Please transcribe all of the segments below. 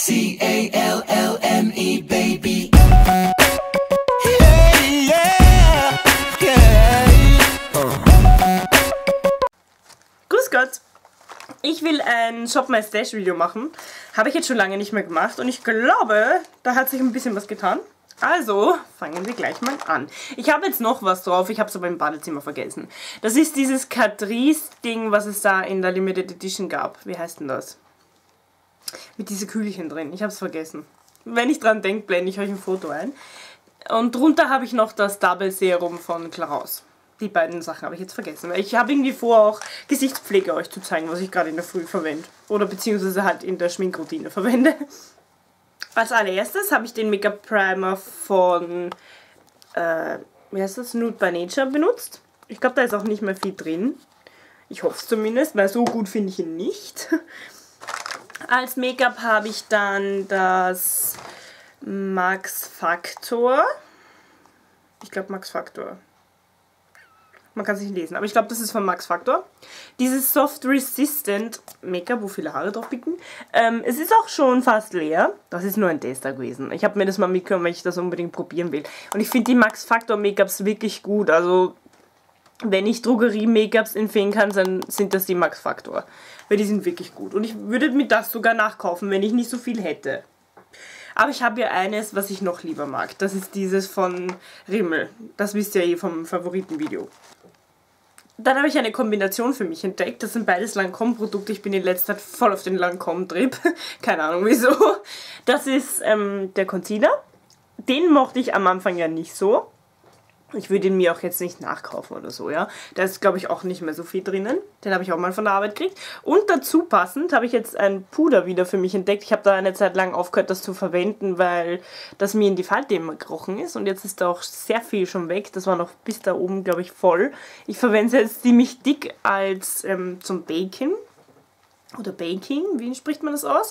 C-A-L-L-M-E, baby. Grüß Gott! Ich will ein Shop My Stash Video machen. Habe ich jetzt schon lange nicht mehr gemacht und ich glaube, da hat sich ein bisschen was getan. Also, fangen wir gleich mal an. Ich habe jetzt noch was drauf, ich habe es aber im Badezimmer vergessen. Das ist dieses Catrice-Ding, was es da in der Limited Edition gab. Wie heißt denn das? Mit diesen Kügelchen drin, ich habe es vergessen. Wenn ich dran denke, blende ich euch ein Foto ein. Und drunter habe ich noch das Double Serum von Clarins. Die beiden Sachen habe ich jetzt vergessen. Ich habe irgendwie vor, auch Gesichtspflege euch zu zeigen, was ich gerade in der Früh verwende. Oder beziehungsweise halt in der Schminkroutine verwende. Als allererstes habe ich den Make-up Primer von, wie heißt das, Nude by Nature benutzt. Ich glaube, da ist auch nicht mehr viel drin. Ich hoffe es zumindest, weil so gut finde ich ihn nicht. Als Make-up habe ich dann das Max Factor. Ich glaube Max Factor. Man kann es nicht lesen, aber ich glaube, das ist von Max Factor. Dieses Soft Resistant Make-up, wo viele Haare drauf picken. Es ist auch schon fast leer. Das ist nur ein Tester gewesen. Ich habe mir das mal mitgenommen, weil ich das unbedingt probieren will. Und ich finde die Max Factor Make-ups wirklich gut. Also, wenn ich Drogerie-Make-ups empfehlen kann, dann sind das die Max Factor. Weil die sind wirklich gut. Und ich würde mir das sogar nachkaufen, wenn ich nicht so viel hätte. Aber ich habe ja eines, was ich noch lieber mag. Das ist dieses von Rimmel. Das wisst ihr ja eh vom Favoritenvideo. Dann habe ich eine Kombination für mich entdeckt. Das sind beides Lancôme-Produkte. Ich bin in letzter Zeit voll auf den Lancôme-Trip. Keine Ahnung wieso. Das ist der Concealer. Den mochte ich am Anfang ja nicht so. Ich würde ihn mir auch jetzt nicht nachkaufen oder so, ja. Da ist, glaube ich, auch nicht mehr so viel drinnen. Den habe ich auch mal von der Arbeit gekriegt. Und dazu passend habe ich jetzt ein Puder wieder für mich entdeckt. Ich habe da eine Zeit lang aufgehört, das zu verwenden, weil das mir in die Falte immer gekrochen ist. Und jetzt ist da auch sehr viel schon weg. Das war noch bis da oben, glaube ich, voll. Ich verwende es jetzt ziemlich dick als zum Baking. Oder Baking, wie spricht man das aus?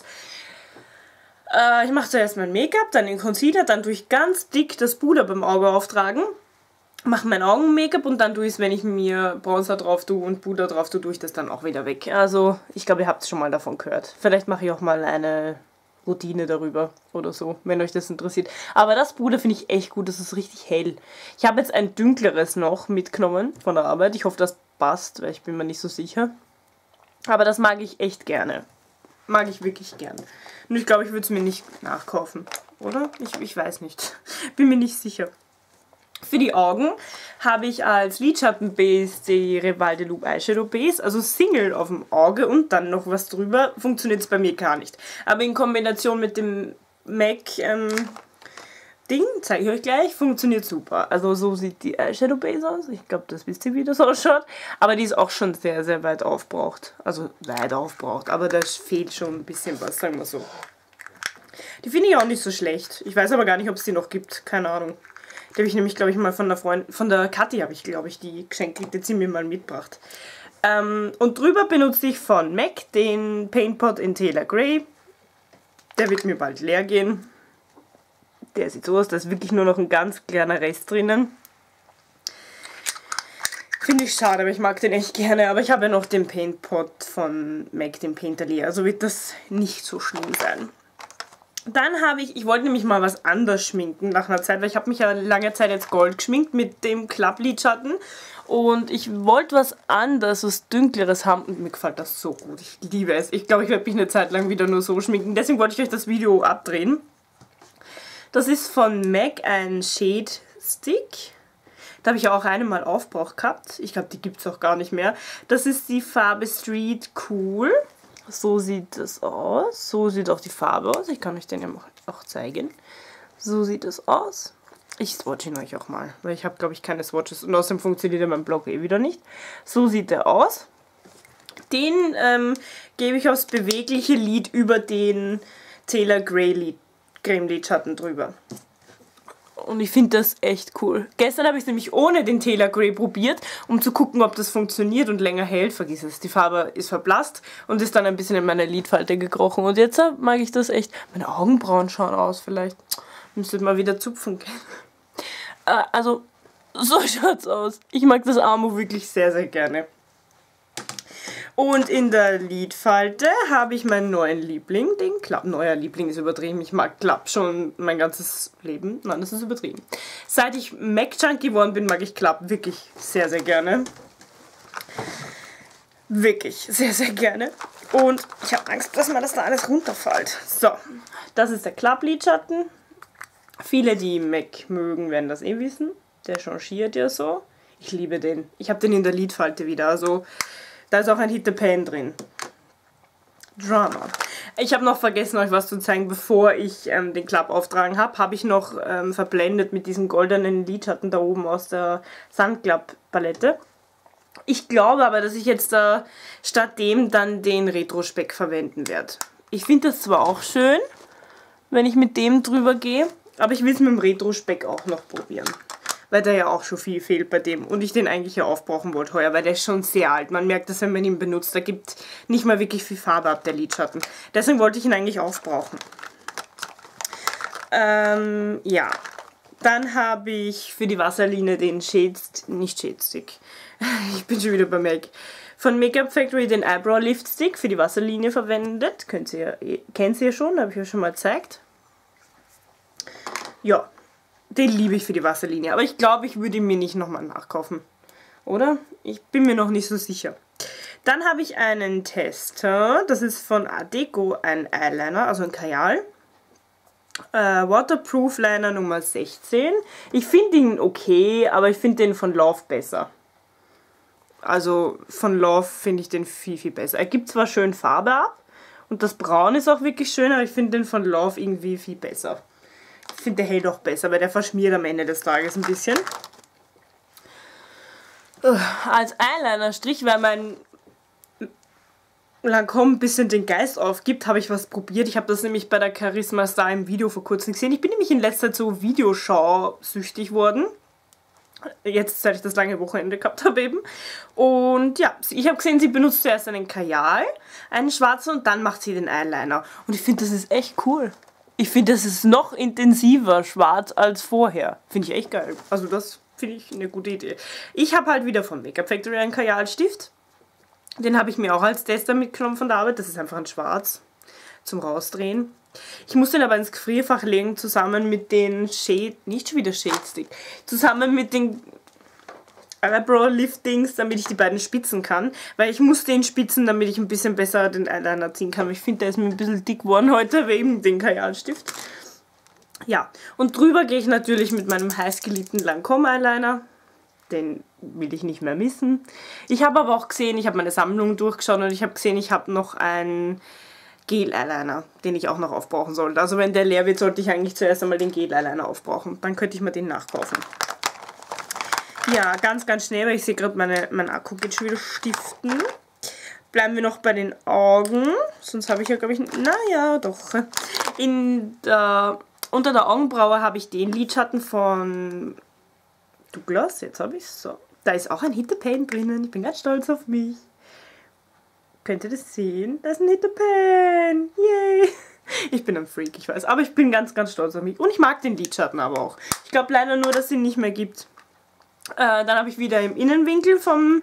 Ich mache zuerst mein Make-up, dann den Concealer, dann tue ich ganz dick das Puder beim Auge auftragen. Mache mein Augen-Make-up und dann tue ich es, wenn ich mir Bronzer drauf tue und Puder drauf tue, tue ich das dann auch wieder weg. Also, ich glaube, ihr habt es schon mal davon gehört. Vielleicht mache ich auch mal eine Routine darüber oder so, wenn euch das interessiert. Aber das Puder finde ich echt gut, das ist richtig hell. Ich habe jetzt ein dünkleres noch mitgenommen von der Arbeit. Ich hoffe, das passt, weil ich bin mir nicht so sicher. Aber das mag ich echt gerne. Mag ich wirklich gern. Und ich glaube, ich würde es mir nicht nachkaufen, oder? Ich weiß nicht. Bin mir nicht sicher. Für die Augen habe ich als Lidschattenbase die Rival de Loop Eyeshadow Base, also Single auf dem Auge und dann noch was drüber. Funktioniert es bei mir gar nicht. Aber in Kombination mit dem MAC Ding, zeige ich euch gleich, funktioniert super. Also so sieht die Eyeshadow Base aus. Ich glaube, das wisst ihr, wie das ausschaut. Aber die ist auch schon sehr, sehr weit aufgebraucht. Also weit aufgebraucht, aber da fehlt schon ein bisschen was, sagen wir so. Die finde ich auch nicht so schlecht. Ich weiß aber gar nicht, ob es die noch gibt. Keine Ahnung. Die habe ich nämlich, glaube ich, mal von der Freundin, von der Kathi habe ich, glaube ich, die geschenkt gekriegt, die sie mir mal mitgebracht. Und drüber benutze ich von MAC den Paint Pot in Taylor Grey. Der wird mir bald leer gehen. Der sieht so aus, da ist wirklich nur noch ein ganz kleiner Rest drinnen. Finde ich schade, aber ich mag den echt gerne. Aber ich habe ja noch den Paint Pot von MAC, den Painterly, also wird das nicht so schlimm sein. Dann habe ich wollte nämlich mal was anders schminken nach einer Zeit, weil ich habe mich ja lange Zeit jetzt Gold geschminkt mit dem Club-Lidschatten und ich wollte was anderes, was Dünkleres haben und mir gefällt das so gut. Ich liebe es. Ich glaube, ich werde mich eine Zeit lang wieder nur so schminken, deswegen wollte ich euch das Video abdrehen. Das ist von MAC ein Shade Stick. Da habe ich ja auch eine mal aufgebraucht gehabt. Ich glaube, die gibt es auch gar nicht mehr. Das ist die Farbe Street Cool. So sieht das aus. So sieht auch die Farbe aus. Ich kann euch den ja auch zeigen. So sieht es aus. Ich swatche ihn euch auch mal, weil ich habe, glaube ich, keine Swatches. Und außerdem funktioniert ja mein Blog eh wieder nicht. So sieht er aus. Den gebe ich aufs bewegliche Lid über den Taylor Grey Creme Lidschatten drüber. Und ich finde das echt cool. Gestern habe ich es nämlich ohne den Taylor Grey probiert, um zu gucken, ob das funktioniert und länger hält. Vergiss es. Die Farbe ist verblasst und ist dann ein bisschen in meine Lidfalte gekrochen. Und jetzt mag ich das echt. Meine Augenbrauen schauen aus vielleicht. Müsstet mal wieder zupfen gehen. Also, so schaut's aus. Ich mag das Amo wirklich sehr, sehr gerne. Und in der Lidfalte habe ich meinen neuen Liebling, den Klapp. Neuer Liebling ist übertrieben. Ich mag Klapp schon mein ganzes Leben. Nein, das ist übertrieben. Seit ich MAC-Junkie geworden bin, mag ich Klapp wirklich sehr, sehr gerne. Wirklich sehr, sehr gerne. Und ich habe Angst, dass mir das da alles runterfällt. So, das ist der Klapp-Lidschatten. Viele, die MAC mögen, werden das eh wissen. Der changiert ja so. Ich liebe den. Ich habe den in der Lidfalte wieder. Also, da ist auch ein Hit the Pan drin. Drama. Ich habe noch vergessen, euch was zu zeigen, bevor ich den Klapp auftragen habe. Habe ich noch verblendet mit diesem goldenen Lidschatten da oben aus der Sandklapp-Palette. Ich glaube aber, dass ich jetzt statt dem dann den Retro-Speck verwenden werde. Ich finde das zwar auch schön, wenn ich mit dem drüber gehe, aber ich will es mit dem Retro-Speck auch noch probieren. Weil da ja auch schon viel fehlt bei dem. Und ich den eigentlich ja aufbrauchen wollte heuer, weil der ist schon sehr alt. Man merkt das, wenn man ihn benutzt. Da gibt nicht mal wirklich viel Farbe ab, der Lidschatten. Deswegen wollte ich ihn eigentlich aufbrauchen. Ja. Dann habe ich für die Wasserlinie den nicht Shade Stick. Ich bin schon wieder bei MAC. Von Makeup Factory den Eyebrow Lift Stick für die Wasserlinie verwendet. Kennt ihr ja schon, habe ich euch schon mal gezeigt. Ja, den liebe ich für die Wasserlinie. Aber ich glaube, ich würde ihn mir nicht nochmal nachkaufen. Oder? Ich bin mir noch nicht so sicher. Dann habe ich einen Tester. Das ist von Adecco ein Eyeliner, also ein Kajal. Waterproof Liner Nummer 16. Ich finde ihn okay, aber ich finde den von Love besser. Also von Love finde ich den viel, viel besser. Er gibt zwar schön Farbe ab und das Braun ist auch wirklich schön, aber ich finde den von Love irgendwie viel besser. Ich finde, der hält auch besser, weil der verschmiert am Ende des Tages ein bisschen. Als Eyeliner-Strich, weil mein Lancôme ein bisschen den Geist aufgibt, habe ich was probiert. Ich habe das nämlich bei der Charisma Star im Video vor kurzem gesehen. Ich bin nämlich in letzter Zeit so Videoschau-süchtig worden. Jetzt, seit ich das lange Wochenende gehabt habe eben. Und ja, ich habe gesehen, sie benutzt zuerst einen Kajal, einen schwarzen und dann macht sie den Eyeliner. Und ich finde, das ist echt cool. Ich finde, das ist noch intensiver schwarz als vorher. Finde ich echt geil. Also das finde ich eine gute Idee. Ich habe halt wieder von Makeup Factory einen Kajalstift. Den habe ich mir auch als Tester mitgenommen von der Arbeit. Das ist einfach ein Schwarz zum Rausdrehen. Ich muss den aber ins Gefrierfach legen, zusammen mit den nicht schon wieder Shade Stick, zusammen mit den Eyebrow Liftings, damit ich die beiden spitzen kann. Weil ich muss den spitzen, damit ich ein bisschen besser den Eyeliner ziehen kann. Ich finde, der ist mir ein bisschen dick geworden heute, wegen dem Kajalstift. Ja, und drüber gehe ich natürlich mit meinem heißgeliebten Lancôme Eyeliner. Den will ich nicht mehr missen. Ich habe aber auch gesehen, ich habe meine Sammlung durchgeschaut und ich habe gesehen, ich habe noch einen Gel-Eyeliner, den ich auch noch aufbrauchen sollte. Also wenn der leer wird, sollte ich eigentlich zuerst einmal den Gel-Eyeliner aufbrauchen. Dann könnte ich mir den nachkaufen. Ja, ganz, ganz schnell, weil ich sehe gerade, mein Akku geht schon wieder stiften. Bleiben wir noch bei den Augen. Sonst habe ich ja, glaube ich, naja, doch. Unter der Augenbraue habe ich den Lidschatten von Douglas. Jetzt habe ich es so. Da ist auch ein Hit the Pan drinnen. Ich bin ganz stolz auf mich. Könnt ihr das sehen? Da ist ein Hit the Pan. Yay! Ich bin ein Freak, ich weiß. Aber ich bin ganz, ganz stolz auf mich. Und ich mag den Lidschatten aber auch. Ich glaube leider nur, dass es ihn nicht mehr gibt. Dann habe ich wieder im Innenwinkel vom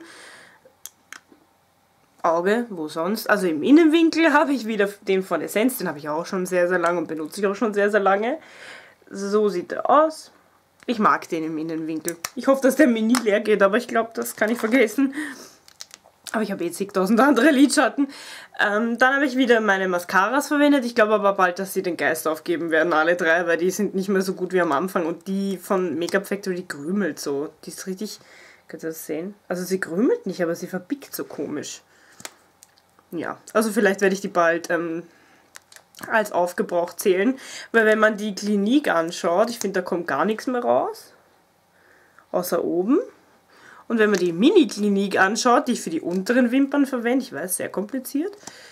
Auge, wo sonst? Also im Innenwinkel habe ich wieder den von Essence. Den habe ich auch schon sehr, sehr lange und benutze ich auch schon sehr, sehr lange. So sieht er aus. Ich mag den im Innenwinkel. Ich hoffe, dass der mir nie leer geht, aber ich glaube, das kann ich vergessen. Aber ich habe eh zigtausend andere Lidschatten. Dann habe ich wieder meine Mascaras verwendet. Ich glaube aber bald, dass sie den Geist aufgeben werden, alle drei, weil die sind nicht mehr so gut wie am Anfang. Und die von Makeup Factory, die krümelt so. Die ist richtig... Könnt ihr das sehen? Also sie krümelt nicht, aber sie verbiegt so komisch. Ja, also vielleicht werde ich die bald als aufgebraucht zählen. Weil wenn man die Clinique anschaut, ich finde, da kommt gar nichts mehr raus. Außer oben. Und wenn man die Mini-Clinique anschaut, die ich für die unteren Wimpern verwende, ich weiß, sehr kompliziert,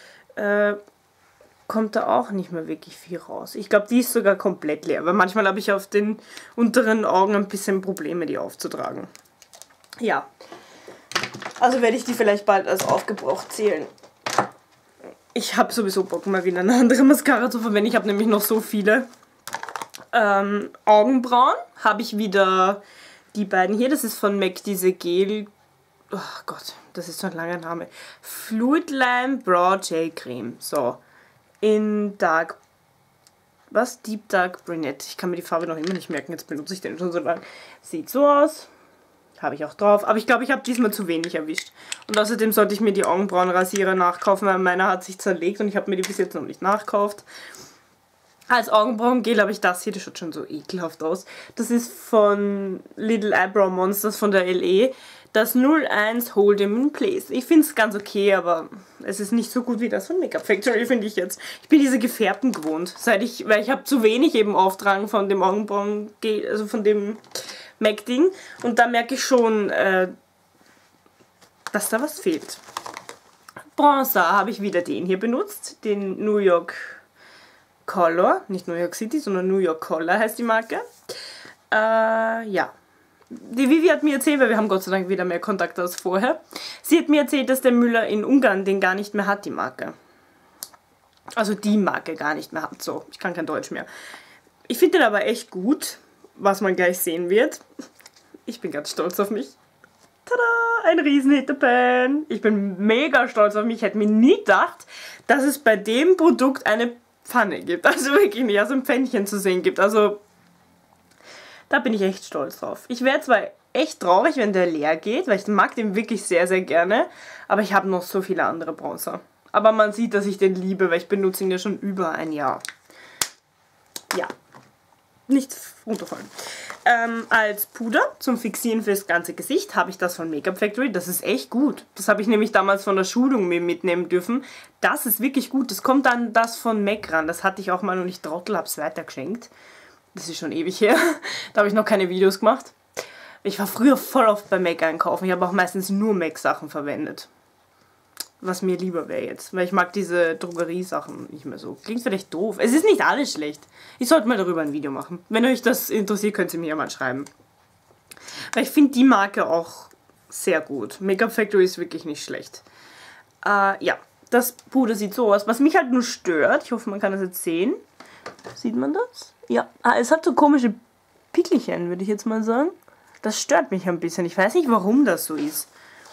kommt da auch nicht mehr wirklich viel raus. Ich glaube, die ist sogar komplett leer, weil manchmal habe ich auf den unteren Augen ein bisschen Probleme, die aufzutragen. Ja, also werde ich die vielleicht bald als aufgebraucht zählen. Ich habe sowieso Bock, mal wieder eine andere Mascara zu verwenden. Ich habe nämlich noch so viele. Augenbrauen habe ich wieder die beiden hier. Das ist von MAC diese Gel Oh Gott, das ist so ein langer Name. Fluid Lime Brow Gel Creme. So. In Dark. Was? Deep Dark Brunette. Ich kann mir die Farbe noch immer nicht merken. Jetzt benutze ich den schon so lange. Sieht so aus. Habe ich auch drauf. Aber ich glaube, ich habe diesmal zu wenig erwischt. Und außerdem sollte ich mir die Augenbrauenrasierer nachkaufen, weil meiner hat sich zerlegt und ich habe mir die bis jetzt noch nicht nachgekauft. Als Augenbrauengel habe ich das hier. Das schaut schon so ekelhaft aus. Das ist von Little Eyebrow Monsters von der LE. Das 01 Hold Them in Place. Ich finde es ganz okay, aber es ist nicht so gut wie das von Makeup Factory, finde ich jetzt. Ich bin diese gefärbten gewohnt, weil ich habe zu wenig eben auftragen von dem Augenbrauengel, also von dem MAC-Ding. Und da merke ich schon, dass da was fehlt. Bronzer habe ich wieder den hier benutzt, den New York Color, nicht New York City, sondern New York Color heißt die Marke. Ja. Die Vivi hat mir erzählt, weil wir haben Gott sei Dank wieder mehr Kontakt als vorher. Sie hat mir erzählt, dass der Müller in Ungarn den gar nicht mehr hat, die Marke. Also die Marke gar nicht mehr hat. So, ich kann kein Deutsch mehr. Ich finde den aber echt gut, was man gleich sehen wird. Ich bin ganz stolz auf mich. Tada! Ein riesen Hittepan. Ich bin mega stolz auf mich. Ich hätte mir nie gedacht, dass es bei dem Produkt eine Pfanne gibt. Also wirklich nicht, also ein Pfännchen zu sehen gibt. Also da bin ich echt stolz drauf. Ich wäre zwar echt traurig, wenn der leer geht, weil ich mag den wirklich sehr, sehr gerne. Aber ich habe noch so viele andere Bronzer. Aber man sieht, dass ich den liebe, weil ich benutze ihn ja schon über ein Jahr. Ja, nicht runterfallen. Als Puder zum Fixieren fürs ganze Gesicht habe ich das von Makeup Factory. Das ist echt gut. Das habe ich nämlich damals von der Schulung mir mitnehmen dürfen. Das ist wirklich gut. Das kommt dann das von MAC ran. Das hatte ich auch mal und ich Trottel habe es weitergeschenkt. Das ist schon ewig her. Da habe ich noch keine Videos gemacht. Ich war früher voll oft bei MAC einkaufen. Ich habe auch meistens nur MAC-Sachen verwendet. Was mir lieber wäre jetzt. Weil ich mag diese Drogeriesachen nicht mehr so. Klingt vielleicht doof. Es ist nicht alles schlecht. Ich sollte mal darüber ein Video machen. Wenn euch das interessiert, könnt ihr mir ja mal schreiben. Weil ich finde die Marke auch sehr gut. Makeup Factory ist wirklich nicht schlecht. Ja, das Puder sieht so aus. Was mich halt nur stört, ich hoffe, man kann das jetzt sehen. Sieht man das? Ja. Es hat so komische Pickelchen, würde ich jetzt mal sagen. Das stört mich ein bisschen. Ich weiß nicht, warum das so ist.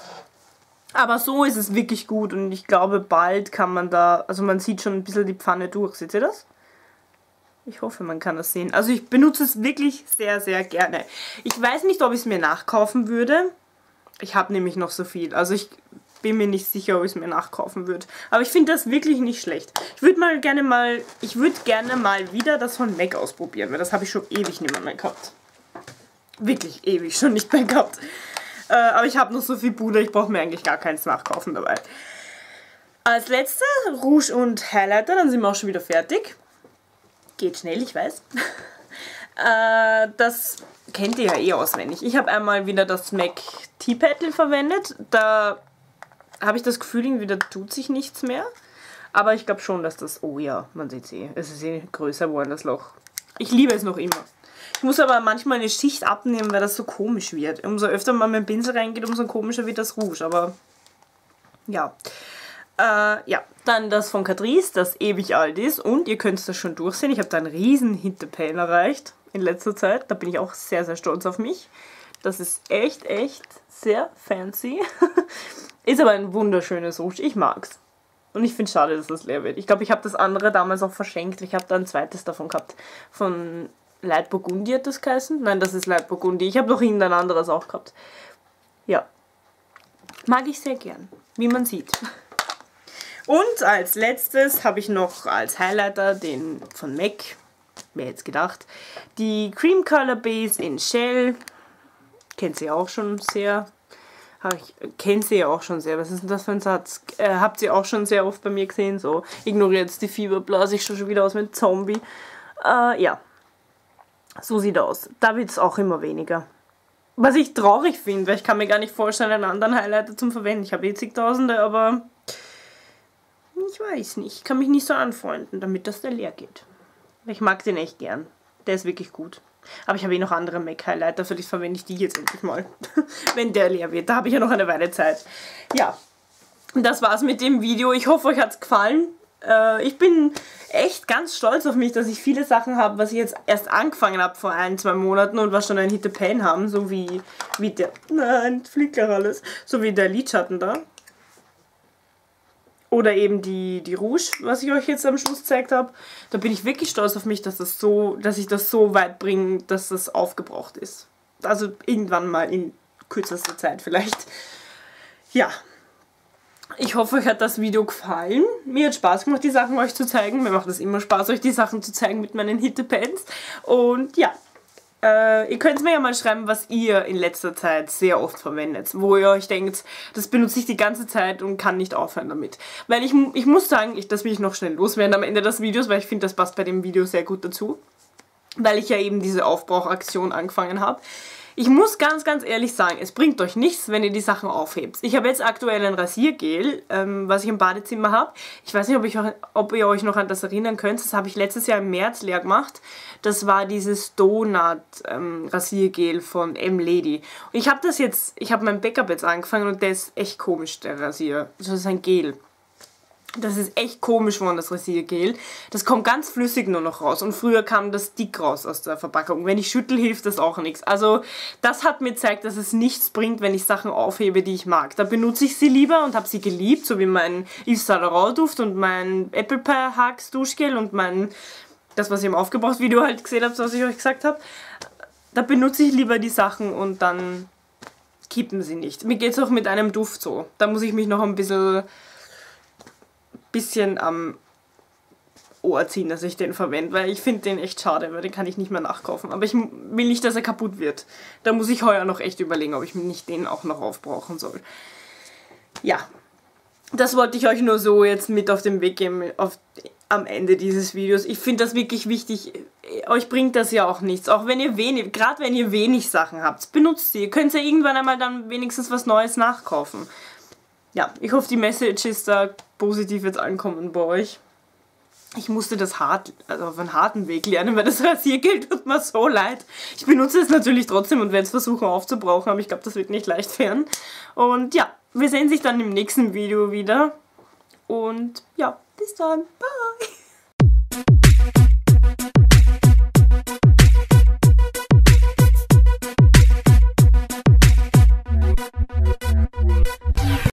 Aber so ist es wirklich gut und ich glaube, bald kann man da, also man sieht schon ein bisschen die Pfanne durch. Seht ihr das? Ich hoffe, man kann das sehen. Also ich benutze es wirklich sehr, sehr gerne. Ich weiß nicht, ob ich es mir nachkaufen würde. Ich habe nämlich noch so viel. Also ich bin mir nicht sicher, ob ich es mir nachkaufen würde. Aber ich finde das wirklich nicht schlecht. Ich würde gerne mal wieder das von MAC ausprobieren, weil das habe ich schon ewig nicht mehr gehabt. Wirklich ewig schon nicht mehr gehabt. Aber ich habe noch so viel Puder, ich brauche mir eigentlich gar keins nachkaufen dabei. Als letzter Rouge und Highlighter, dann sind wir auch schon wieder fertig. Geht schnell, ich weiß. Das kennt ihr ja eh auswendig. Ich habe einmal wieder das MAC T-Petal verwendet. Da habe ich das Gefühl, irgendwie da tut sich nichts mehr. Aber ich glaube schon, dass das... Oh ja, man sieht es eh. Es ist eh größer geworden, das Loch. Ich liebe es noch immer. Ich muss aber manchmal eine Schicht abnehmen, weil das so komisch wird. Umso öfter man mit dem Pinsel reingeht, umso komischer wird das Rouge. Aber ja. Ja, dann das von Catrice, das ewig alt ist. Und ihr könnt das schon durchsehen. Ich habe da einen riesen Hinterpan erreicht in letzter Zeit. Da bin ich auch sehr, sehr stolz auf mich. Das ist echt, echt sehr fancy. Ist aber ein wunderschönes Rouge. Ich mag's. Und ich finde es schade, dass das leer wird. Ich glaube, ich habe das andere damals auch verschenkt. Ich habe da ein zweites davon gehabt. Von Light Burgundy hat das geheißen. Nein, das ist Light Burgundy. Ich habe noch irgendein anderes auch gehabt. Ja. Mag ich sehr gern. Wie man sieht. Und als letztes habe ich noch als Highlighter den von MAC. Wer jetzt gedacht. Die Cream Color Base in Shell. Kennt sie auch schon sehr. Kennt sie ja auch schon sehr. Was ist denn das für ein Satz? Habt ihr auch schon sehr oft bei mir gesehen. So, ignoriert jetzt die Fieberblase. Ich schaue schon wieder aus wie ein Zombie. Ja. So sieht aus. Da wird es auch immer weniger. Was ich traurig finde, weil ich kann mir gar nicht vorstellen, einen anderen Highlighter zum Verwenden. Ich habe eh zigtausende, aber ich weiß nicht. Ich kann mich nicht so anfreunden, damit das der leer geht. Ich mag den echt gern. Der ist wirklich gut. Aber ich habe eh noch andere MAC Highlighter, vielleicht verwende ich die jetzt endlich mal. Wenn der leer wird. Da habe ich ja noch eine Weile Zeit. Ja, das war's mit dem Video. Ich hoffe, euch hat es gefallen. Ich bin echt ganz stolz auf mich, dass ich viele Sachen habe, was ich jetzt erst angefangen habe vor 1-2 Monaten und was schon ein Hit the Pain haben, so wie der, nein, fliegt gleich alles, so wie der Lidschatten da. Oder eben die Rouge, was ich euch jetzt am Schluss gezeigt habe. Da bin ich wirklich stolz auf mich, dass ich das so weit bringe, dass das aufgebraucht ist. Also irgendwann mal in kürzester Zeit vielleicht. Ja. Ich hoffe, euch hat das Video gefallen. Mir hat Spaß gemacht, die Sachen euch zu zeigen. Mir macht es immer Spaß, euch die Sachen zu zeigen mit meinen Hittepens. Und ja, ihr könnt mir ja mal schreiben, was ihr in letzter Zeit sehr oft verwendet. Wo ihr euch denkt, das benutze ich die ganze Zeit und kann nicht aufhören damit. Weil ich muss sagen, das will ich noch schnell loswerden am Ende des Videos, weil ich finde, das passt bei dem Video sehr gut dazu. Weil ich ja eben diese Aufbrauchaktion angefangen habe. Ich muss ganz, ganz ehrlich sagen, es bringt euch nichts, wenn ihr die Sachen aufhebt. Ich habe jetzt aktuell ein Rasiergel, was ich im Badezimmer habe. Ich weiß nicht, ob ihr euch noch an das erinnern könnt. Das habe ich letztes Jahr im März leer gemacht. Das war dieses Donut Rasiergel von M-Lady. Und ich habe mein Backup jetzt angefangen und der ist echt komisch, der Rasier. Das ist ein Gel. Das ist echt komisch von das Rasiergel. Das kommt ganz flüssig nur noch raus. Und früher kam das dick raus aus der Verpackung. Wenn ich schüttel, hilft das auch nichts. Also das hat mir gezeigt, dass es nichts bringt, wenn ich Sachen aufhebe, die ich mag. Da benutze ich sie lieber und habe sie geliebt. So wie mein Yves Saint Laurent Duft und mein Apple Pie Hugs Duschgel und das, was ihr im Aufgebraucht-Video halt gesehen habt, was ich euch gesagt habe. Da benutze ich lieber die Sachen und dann kippen sie nicht. Mir geht es auch mit einem Duft so. Da muss ich mich noch ein bisschen am Ohr ziehen, dass ich den verwende, weil ich finde den echt schade, weil den kann ich nicht mehr nachkaufen. Aber ich will nicht, dass er kaputt wird. Da muss ich heuer noch echt überlegen, ob ich nicht den auch noch aufbrauchen soll. Ja, das wollte ich euch nur so jetzt mit auf den Weg geben am Ende dieses Videos. Ich finde das wirklich wichtig. Euch bringt das ja auch nichts. Auch wenn ihr gerade wenn ihr wenig Sachen habt, benutzt sie. Ihr könnt ja irgendwann einmal dann wenigstens was Neues nachkaufen. Ja, ich hoffe, die Message ist da positiv jetzt ankommen bei euch. Ich musste das auf einen harten Weg lernen, weil das Rasiergel tut mir so leid. Ich benutze es natürlich trotzdem und werde es versuchen aufzubrauchen, aber ich glaube, das wird nicht leicht werden. Und ja, wir sehen sich dann im nächsten Video wieder. Und ja, bis dann. Bye!